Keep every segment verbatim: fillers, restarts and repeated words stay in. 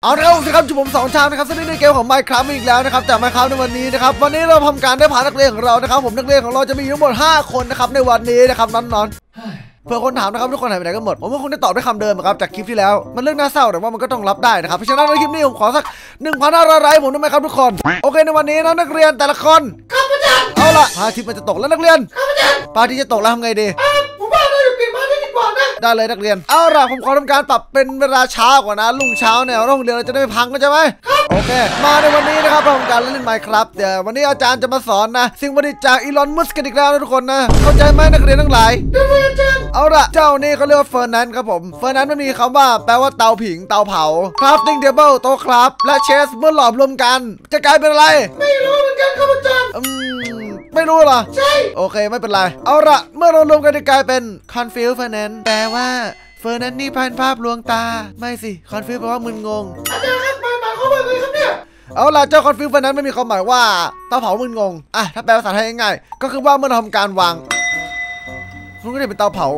เอาละครับสิครับจุดผมสองชามนะครับซึ่งในเกมของ Minecraft อีกแล้วนะครับแต่ Minecraft ในวันนี้นะครับวันนี้เราทำการได้ผ่านนักเรียนของเรานะครับผมนักเรียนของเราจะมีทั้งหมดห้าคนนะครับในวันนี้นะครับนอนๆเพื่อคนถามนะครับทุกคนหายไปไหนกันหมดผมว่าคงได้ตอบด้วยคำเดิมครับจากคลิปที่แล้วมันเรื่องน่าเศร้าแต่ว่ามันก็ต้องรับได้นะครับเพราะฉะนั้นในคลิปนี้ผมขอสัก หนึ่งพันห้าร้อย ไลค์ผมได้ไหมครับทุกคนโอเคในวันนี้นะนักเรียนแต่ละคนครับอาจารย์เอาล่ะพระอาทิตย์มันจะตกแล้วนักเรียนครับอาจารย์พระอาทิตย์จะตกแล้วทำไงดีผมว่าเราจะเปลี่ยนพระอาทิตย์ดีกว่านะได้เลยนักเรียนเอาล่ะผมขอทำการปรับเป็นเวลาเช้ากว่านะรุ่งเช้าเนี่ยโรงเรียนเราจะได้ไม่พังกันใช่ไหมโอเคมาในวันนี้นะครับเราทำการเล่น Minecraft เดี๋ยววันนี้อาจารย์จะมาสอนนะสิ่งประดิษฐ์จากอีลอนมัสก์กันอีกแล้วนะทุกคนนะเข้าใจไหมนักเรียนทั้งหลายได้เลยอาจารย์เอาล่ะเจ้านี่เขาเรียกว่าเฟอร์นันด์ครับผมเฟอร์นันด์มันมีคำว่าแปลว่าเตาผิงเตาเผา crafting table โต๊ะครับและเชสเมื่อหลอมรวมกันจะกลายเป็นอะไรไม่รู้เหมือนกันครับอาจารย์อืมไม่รู้เหรอใช่โอเคไม่เป็นไรเอาล่ะเมื่อเรารวมกันจะกลายเป็น confuse fernand แปลว่าเฟอร์นันด์นี่พันภาพลวงตาไม่สิ confuse แปลว่ามึนงงอาจารย์ครับหมายหมายความว่าไงครับเนี่ยเอาล่ะเจ้า confuse fernand ไม่มีความหมายว่าเตาเผามึนงงอ่ะถ้าแปลภาษาไทยง่ายๆก็คือว่าเมื่อเราทำการวางมันก็จะเป็นเตาเผา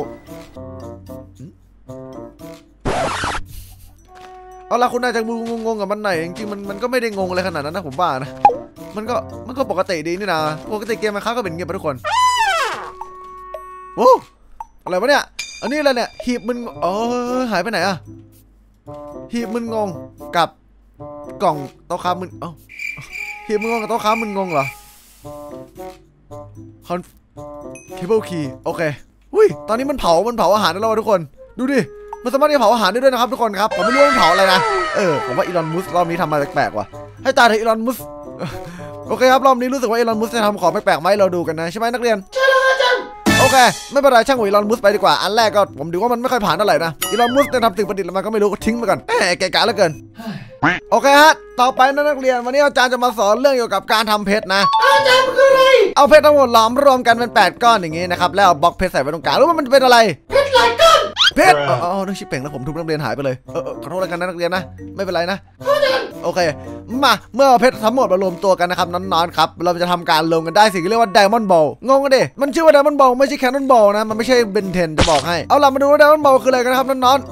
เอาล่ะคุณอาจจะงงๆกับมันหน่อยจริงๆมันมันก็ไม่ได้งงอะไรขนาดนั้นนะผมว่านะมันก็มันก็ปกติดีนี่นะปกติเกมมันค้าก็เป็นเงี้ยไปทุกคนโอ้อะไรวะเนี่ยอันนี้อะไรเนี่ยหีบมึนเออหายไปไหนอะหีบมึนงงกับกล่องโต๊ะค้ามึนเอ้าหีบมึนงงกับโต๊ะค้ามึนงงเหรอคอนเคเบิลคีย์โอเคอุ้ยตอนนี้มันเผามันเผาอาหารได้แล้วทุกคนดูดิมันสามารถที่เผาอาหารได้ด้วยนะครับทุกคนครับผมไม่รู้ว่ามันเผาอะไรนะเออผมว่าอีลอนมัสก์รอบนี้ทำมาแปลกๆว่ะให้ตายเถอะอีลอนมัสก์โอเคครับรอบนี้รู้สึกว่าอีลอนมัสก์จะทำของแปลกๆไหมเราดูกันนะใช่ไหมนักเรียนใช่แล้วอาจารย์โอเคไม่เป็นไรช่างหัวอีลอนมัสก์ไปดีกว่าอันแรกก็ผมดูว่ามันไม่ค่อยผ่านเท่าไหร่นะอีลอนมัสก์จะทำสิ่งประดิษฐ์อะไรมาก็ไม่รู้ก็ทิ้งไปก่อนแหมแก่ๆเหลือเกินโอเคฮะต่อไปนะนักเรียนวันนี้อาจารย์จะมาสอนเรื่องเกี่ยวกับการทำเพชรนะอาจารย์มันคืออะไรเอาเพชรทั้งหมดหลอมรวมกันเป็นแปดก้อนอย่างงี้นะครับแล้วเอาบล็อกเพชรใส่ไว้ตรงกลางรู้ว่ามันเป็นอะไรเพชรหลายก้อนเพชรอ๋อนึกชิปเป่งแล้วผมทุบนักเรียนหายไปเลยเออขอโทษแล้วกันนะนักเรียนนะไม่เป็นไรนะโอเคมาเมื่อเพชรทั้งหมดมารวมตัวกันนะครับนอนๆครับเราจะทำการลงกันได้สิ่งที่เรียกว่าไดมอนด์บอลงงกันดิมันชื่อว่าไดมอนด์บอลไม่ใช่แคนนอนบอลนะมันไม่ใช่เบนเทนจะบอกให้เอาล่ะมาดูว่าไดมอนด์บอลคืออะไรกันนะครับนอนๆ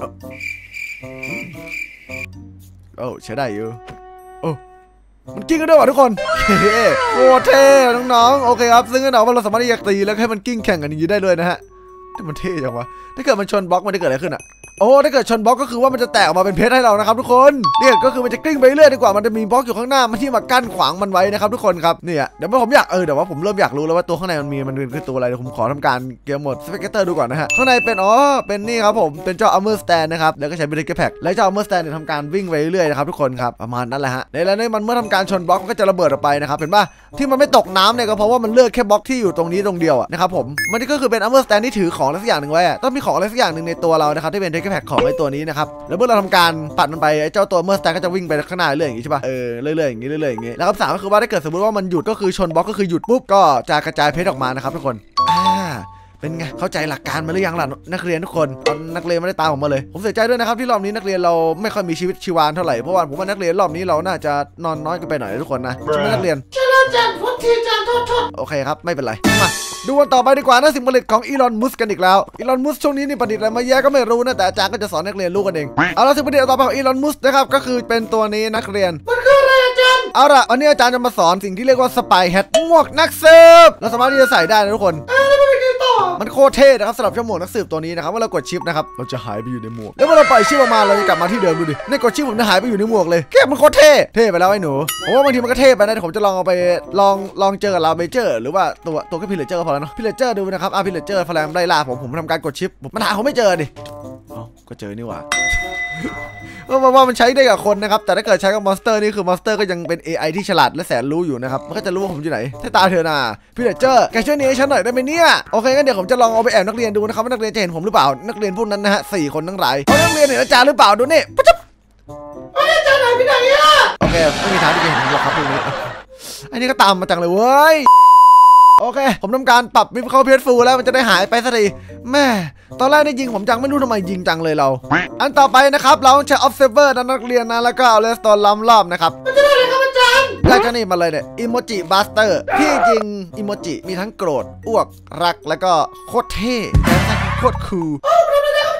โอ้ใช้ได้อยู่โอ้มันกิ้งกันด้วยว่ะทุกคนโคตรเท่น้องๆโอเคครับซึ่งก็หนอว่าเราสามารถที่จะตีแล้วให้มันกิ้งแข่งกันอย่างนี้ได้เลยนะฮะแต่มันเท่จังวะถ้าเกิดมันชนบล็อกมันจะเกิดอะไรขึ้นอ่ะโอ้ถ้าเกิดชนบล็อกก็คือว่ามันจะแตกออกมาเป็นเพชรให้เรานะครับทุกคนเนี่ยก็คือมันจะกลิ้งไปเรื่อยดีกว่ามันจะมีบล็อกอยู่ข้างหน้ามันที่มากั้นขวางมันไว้นะครับทุกคนครับเนี่ยเดี๋ยวผมอยากเออเดี๋ยวว่าผมเริ่มอยากรู้แล้วว่าตัวข้างในมันมีมันคือตัวอะไรเดี๋ยวผมขอทำการเกมโหมดสเปกเตอร์ดูก่อนนะฮะข้างในเป็นอ๋อเป็นนี่ครับผมเป็นเจ้าอัลเมอร์สแตนนะครับแล้วก็ใช้เบรกเกอร์แพ็คแล้วเจ้าอัลเมอร์สแตนเนี่ยทำการวิ่งไปเรื่อยนะครับทุกคนครับประมาณนั้นแหละฮะในแล้วเนี่ยมันเมื่อทำการชนบล็อกมันก็จะระเบิดออกไปนะครับเห็นป่ะที่มันไม่ตกน้ำเนี่ยก็เพราะว่ามันเลือกแค่บล็อกที่อยู่ตรงนี้ตรงเดียวอะนะครับผมมันก็คือเป็นอัลเมอร์สแตนที่ถือของอะไรสักอย่างหนึ่งไว้ต้องมีของอะไรสักอย่างหนึ่งในตัวเรานะครับที่เป็นเบรกเกอร์แพ็คของไอ้ตัวนี้นะครับแล้วเมื่อเราทำการปัดมันไปไอ้เจ้าตัวเมอร์สแตนก็จะวิ่งไปข้างหน้าเรื่อยอย่างนี้ใช่ป่ะเออเรื่อยๆอย่างนี้เรื่อยๆอย่างนี้แล้วคำสั่งก็คือว่าถ้าเกิดสมมติว่ามันหยุดก็คือชนบล็อกก็คือหยุดปุ๊บก็จะกระจายเพชรออกมานะครับทุกคนอ่าเป็นไงเข้าใจหลักการมาหรือยังล่ะนักเรียนทุกคนนักเรียนไม่ได้ตามผมมาเลยผมเสียใจด้วยนะครับที่รอบนี้นักเรียนเราไม่ค่อยมีชีวิตชีวาเท่าไหร่เพราะว่าผมว่านักเรียนรอบนี้เราน่าจะนอนน้อยกันไปหน่อยทุกคนนะใช่ไหมนักเรียนใช่แล้วอาจารย์พุทธีอาจารย์โทษโทษโอเคครับไม่เป็นไรมาดูกันต่อไปดีกว่านะสิ่งผลิตของอีลอนมัสก์กันอีกแล้วอีลอนมัสก์ช่วงนี้นี่ประดิษฐ์อะไรมาแย่ก็ไม่รู้นะแต่อาจารย์ก็จะสอนนักเรียนรู้กันเองเอาละสิ่งประดิษฐ์ต่อไปของอีลอนมัสก์นะครับก็คือเป็นตัวนี้นักเรียนมันคืออะไรอาจารย์เอาละวันนี้อาจารย์จะมาสอนสิ่งที่เรียกว่าสไปแฮทหมวกนักสืบเราสามารถที่จะใส่ได้นะทุกคนมันโคตรเท่นะครับสำหรับเจ้าหมวกนักสืบตัวนี้นะครับเมื่อเรากดชิปนะครับเราจะหายไปอยู่ในหมวกแล้วเมื่อเราปล่อยชิปออกมาเราจะกลับมาที่เดิมดูดิในกดชิปผมจะหายไปอยู่ในหมวกเลยแค่มันโคตรเท่เท่ไปแล้วไอ้หนูผมว่าบางทีมันก็เท่ไปนะผมจะลองเอาไปลองลองเจอกับลาเบเจอร์หรือว่าตัวตัวก็พิลเลเจอร์พอแล้วเนาะพิลเลเจอร์ดูนะครับอ่ะพิลเลเจอร์พลังไล่ล่าผมผมทำการกดชิปมันหาเขาไม่เจอดิอ๋อก็เจอนี่หว่าเพราะว่ามันใช้ได้กับคนนะครับแต่ถ้าเกิดใช้กับมอนสเตอร์นี่คือมอนสเตอร์ก็ยังเป็น เอ ไอ ที่ฉลาดและแสนรู้อยู่นะครับมันก็จะรู้ว่าผมอยู่ไหนให้ตาเธอนาพี่เดเจอร์แกช่วยนี้ให้ฉันหน่อยได้ไหมเนี่ยโอเคงั้นเดี๋ยวผมจะลองเอาไปแอบนักเรียนดูนะครับว่านักเรียนจะเห็นผมหรือเปล่านักเรียนพวกนั้นนะฮะสี่คนทั้งหลายเขานักเรียนเห็นอาจารย์หรือเปล่าดูนี่ปุ๊บปุ๊บอาจารย์ไหนไปไหนอ่ะโอเคไม่มีทางที่จะเห็นผมหรอกครับพวกนี้อันนี้ก็ตามมาจังเลยเว้ยโอเคผมทำการปรับวิบเข้าเพชรฟูแล้วมันจะได้หายไปสักทีแม่ตอนแรกได้ยิงผมจังไม่รู้ทำไมยิงจังเลยเราอันต่อไปนะครับเราใช้ observer นะนักเรียนนะแล้วก็เอาเลสตอนล้อมรอบนะครับมันจะได้อะไรครับอาจารย์ได้เจ้านี่มาเลยเนี่ยอิโมจิบัสเตอร์ที่จริงอิโมจิมีทั้งโกรธอ้วกรักแล้วก็โคตรเท่โคตรคูล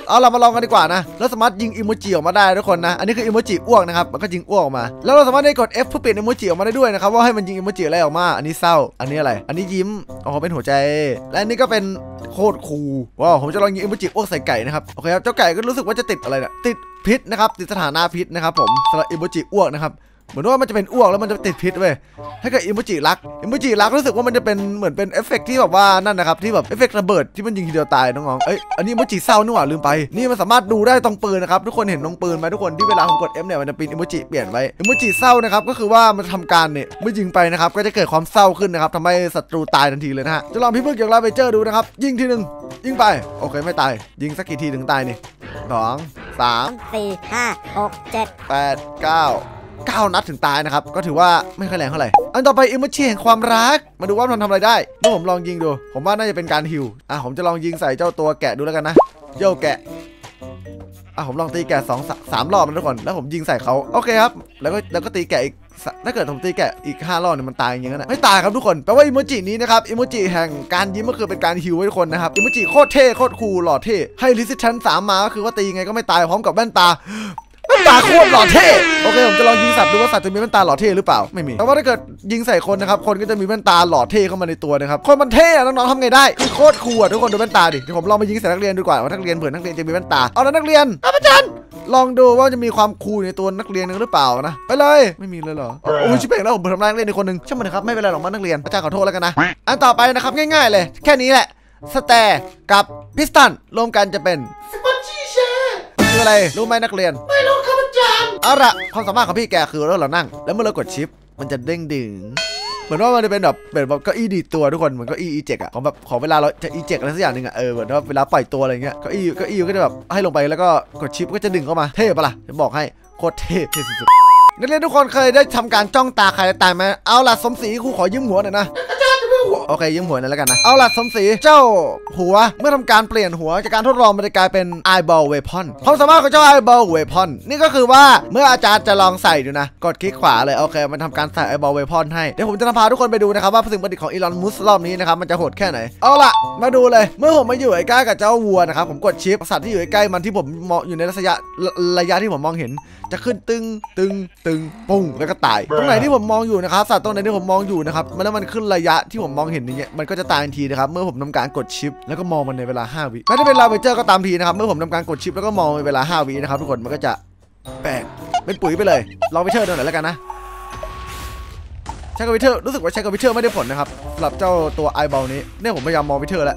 เอาเรามาลองกันดีกว่านะแล้วสามารถยิงอิโมจิออกมาได้ทุกคนนะอันนี้คืออิโมจิอ้วกนะครับมันก็ยิงอ้วกออกมาแล้วเราสามารถได้กด F เพื่อเปลี่ยนอิโมจิออกมาได้ด้วยนะครับว่าให้มันยิงอิโมจิอะไรออกมาอันนี้เศร้าอันนี้อะไรอันนี้ยิ้มอ๋อเป็นหัวใจและอันนี้ก็เป็นโคตรคูลว้าวผมจะลองยิงอิโมจิอ้วกใส่ไก่นะครับโอเคครับเจ้าไก่ก็รู้สึกว่าจะติดอะไรเนี่ยติดพิษนะครับติดสถานะพิษนะครับผมสำหรับอิโมจิอ้วกนะครับเหมือนว่ามันจะเป็นอ้วกแล้วมันจะติดพิษเว้ยถ้าเกิดอิโมจิรักอิโมจิรักรู้สึกว่ามันจะเป็นเหมือนเป็นเอฟเฟกที่แบบว่านั่นนะครับที่แบบเอฟเฟกระเบิดที่มันยิงทีเดียวตายน้องๆเอ้ยอันนี้อิโมจิเศร้านี่หว่าลืมไปนี่มันสามารถดูได้ตรงปืนนะครับทุกคนเห็นตรงปืนไหมทุกคนที่เวลาผมกด F เนี่ยมันจะเป็นอิโมจิเปลี่ยนไว้อิโมจิเศร้านะครับก็คือว่ามันทำการเนี่ยเมื่อยิงไปนะครับก็จะเกิดความเศร้าขึ้นนะครับทำให้ศัตรูตายทันทีเลยนะฮะจะลองพี่พึ่งอย่างไรไปเจอดูนะครับยิงทีหนึ่งยิงไปโอเคไม่ตายยิงสักกี่ทีถึงตายนี่สองสามสี่ห้าหกเจ็ดแปดเก้าเก้านัดถึงตายนะครับก็ถือว่าไม่ค่อยแรงเท่าไหร่อันต่อไปอิโมจิแห่งความรักมาดูว่ามันทำอะไรได้เมื่อผมลองยิงดูผมว่าน่าจะเป็นการฮิวอ่ะผมจะลองยิงใส่เจ้าตัวแกะดูแล้วกันนะโย่แกะอ่ะผมลองตีแกะสองสามรอบนะทุกคนแล้วผมยิงใส่เขาโอเคครับแล้วก็แล้วก็ตีแกะอีกถ้าเกิดผมตีแกะอีกห้ารอบเนี่ยมันตายอย่างเงี้ยนะไม่ตายครับทุกคนแปลว่าอิโมจินี้นะครับอิโมจิแห่งการยิ้มก็คือเป็นการฮิวให้ทุกคนนะครับอิโมจิโคตรเท่โคตรคูลหล่อเท่ให้รีสิสแทนซ์สามมาก็คือว่าตียังไงก็ไม่ตายพร้อมกับแว่นตาแว่นตาโคตรหล่อเท่โอเคผมจะลองยิงสัตว์ดูว่าสัตว์จะมีแว่นตาหล่อเท่หรือเปล่าไม่มีแต่ว่าถ้าเกิดยิงใส่คนนะครับคนก็จะมีแว่นตาหล่อเท่เข้ามาในตัวนะครับคนมันเท่น้องๆทำไงได้คือโคตรคูลทุกคนดูแว่นตาดิเดี๋ยวผมลองไปยิงใส่นักเรียนดูก่อนว่านักเรียนเผื่อนักเรียนจะมีแว่นตาเอาแล้วนักเรียนอาจารย์ลองดูว่าจะมีความคูลในตัวนักเรียนนึงหรือเปล่านะไปเลยไม่มีเลยเหรอโอ้ยชิบเป่งแล้วผมทำร้ายนักเรียนในคนหนึ่งช่างมันนะครับไม่เป็นไรหรอกมันนักเรียนอาจารย์ขอโทษแล้วกันนะอันต่อไปนะครับง่ายๆเลยแค่นี้แหละสแตร์กับพิสตันรวมกันจะเป็นสปอนจีแชร์คืออะไรรู้ไหมนักเรียนไม่รู้ครับอาจารย์เอาละความสามารถของพี่แกคือเราเรานั่งแล้วเมื่อเรากดชิปมันจะเด้งดึงเหมือนว่ามันจะเป็นแบบเป็นแบบเก้าอี้ดีตัวทุกคนเหมือนเก้าอี้อีเจ็กอะของแบบของเวลาเราจะอีเจ็กอะไรสักอย่างหนึ่งอะเออเหมือนว่าเวลาปล่อยตัวอะไรเงี้ยเก้าอี้เก้าอี้ก็จะแบบให้ลงไปแล้วก็กดชิปก็จะดึงเข้ามาเท่ปะล่ะจะบอกให้โคตรเท่เท่สุดๆนักเรียนทุกคนเคยได้ทำการจ้องตาใครตายไหมเอาล่ะสมศรีครูขอยืมหัวหน่อยนะโอเคยืมหัวนั่นแล้วกันนะเอาล่ะสมศรีเจ้าหัวเมื่อทำการเปลี่ยนหัวจากการทดลองมันจะกลายเป็น eyeball weapon ความสามารถของเจ้า eyeball weapon นี่ก็คือว่าเมื่ออาจารย์จะลองใส่ดูนะกดคลิกขวาเลยโอเคมันทำการใส่ eyeball weapon ให้เดี๋ยวผมจะพาทุกคนไปดูนะครับว่าสิ่งประดิษฐ์ของอีลอนมัสก์รอบนี้นะครับมันจะโหดแค่ไหนเอาล่ะมาดูเลยเมื่อผมมาอยู่ใกล้กับเจ้าวัวนะครับผมกดชิปสัตว์ที่อยู่ใกล้มันที่ผมมองอยู่ในระยะระยะที่ผมมองเห็นจะขึ้นตึงตึงตึงปุ้งแล้วก็ตายตรงไหนที่ผมมองอยู่นะครับสัตว์ตรงไหนที่ผมมองอยู่นะครับมันแล้วมันขึ้นระยะที่ผมมองเห็นอย่างเงี้ยมันก็จะตายทันทีนะครับเมื่อผมทำการกดชิปแล้วก็มองมันในเวลาห้าวิไม่ได้เป็นลาเวเจอร์ก็ตามทีนะครับเมื่อผมทำการกดชิปแล้วก็มองในเวลาห้าวินะครับทุกคนมันก็จะแปลกเป็นปุ๋ยไปเลยลองไปเชิญดูหน่อยแล้วกันนะใช้กับวิเทอร์รู้สึกว่าใช้กับวิเทอร์ไม่ได้ผลนะครับสำหรับเจ้าตัวไอบอลนี้เนี่ยผมพยายามมองวิเทอร์แล้ว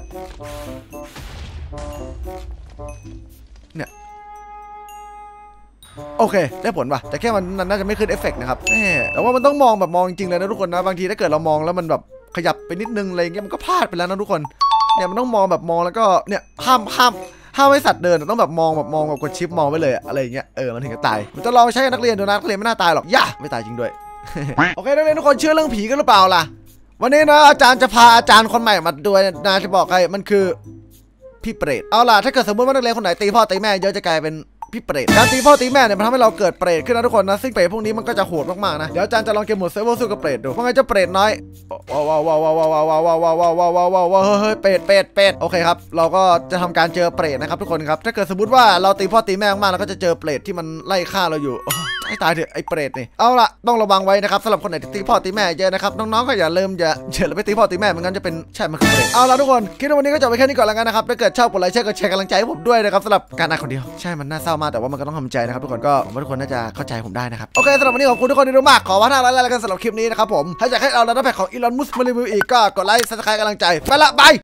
เนี่ยโอเคได้ผลป่ะแต่แค่มันน่าจะไม่ขึ้นเอฟเฟกต์นะครับแต่ว่ามันต้องมองแบบมองจริงเลยนะทุกคนนะบางทีถ้าเกิดเรามองแล้วมันแบบขยับไปนิดนึงอะไรเงี้ยมันก็พลาดไปแล้วนะทุกคนเนี่ยมันต้องมองแบบมองแล้วก็เนี่ยห้ามห้ามห้ามให้สัตว์เดินต้องแบบมองแบบมองแบบกดชิปมองไปเลยอะไรเงี้ยเออมันถึงจะตายผมจะลองใช้กับนักเรียนดูนะนักเรียนไม่น่าตายหรอกย่าไม่ตายจริงด้วย โอเคนักเรียนทุกคนเชื่อเรื่องผีกันหรือเปล่าล่ะวันนี้นะอาจารย์จะพาอาจารย์คนใหม่มาด้วยนะจะบอกใครมันคือพี่เปรตเอาล่ะถ้าเกิดสมมติว่านักเรียนคนไหนตีพ่อตีแม่เยอะจะกลายเป็นพี่เปรตการตีพ่อตีแม่เนี่ยมันทำให้เราเกิดเปรตขึ้นนะทุกคนนะซึ่งเปรตพวกนี้มันก็จะโหดมากๆนะเดี๋ยวอาจารย์จะลองเกมโหมดเซิร์ฟเวอร์สู้กับเปรตดูว่าไงเจ้าเปรตน้อยว้าวว้าวว้าวว้าวว้าวว้าวว้าวว้าวว้าวว้าวว้าวว้าวว้าวเฮ้ยเปรตเปรตเปรตโอเคครับเราก็จะทำการเจอเปรตนะครับทุกคนครับถ้าเกิดสมมติว่าเราตีพ่อตีแม่มากเราก็จะเจอเปรตที่มันไล่ฆ่าเราอยู่ให้ตายเถอะไอ้เปรตนี่เอาล่ะต้องระวังไว้นะครับสำหรับคนไหนที่ตีพ่อตีแม่เยอะนะครับน้องๆก็อย่าเริ่มอย่าเฉยไปตีพ่อตีแม่เหมือนกันจะเป็นใช่มันคือเปรตเอาล่ะทุกคนคิดว่าวันนี้ก็จบไปแค่นี้ก่อนแล้วกันนะครับถ้าเกิดชอบกดไลค์แชร์กดแชร์กำลังใจให้ผมด้วยนะครับสำหรับการอ่านคนเดียวใช่มันน่าเศร้ามากแต่ว่ามันก็ต้องทำใจนะครับทุกคนก็ผมว่าทุกคนน่าจะเข้าใจผมได้นะครับโอเคสำหรับวันนี้ขอบคุณทุกคนที่ดูมากขอว่าถ้าอะไรกันสำหรับคลิปนี้นะครับผมถ้าอยากให้เอาแล้วแพ็กของอีลอนมัสก์มารีวิวอีกก็กดไลค์ซับสไครต์กำลังใจไปละบาย